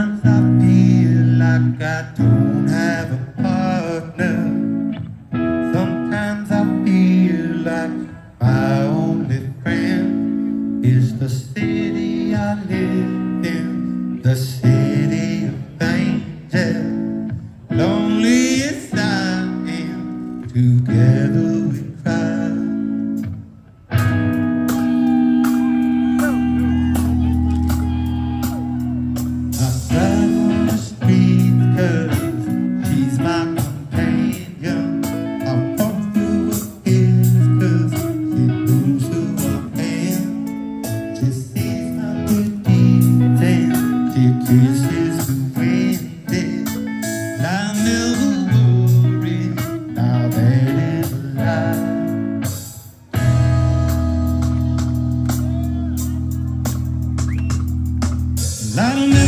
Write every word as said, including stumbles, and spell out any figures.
Sometimes I feel like I don't have a partner. Sometimes I feel like my only friend is the city I live in, the city of angels. Loneliest I am, together we cry. Kisses the wind, I never worry, now that is a lie. I'll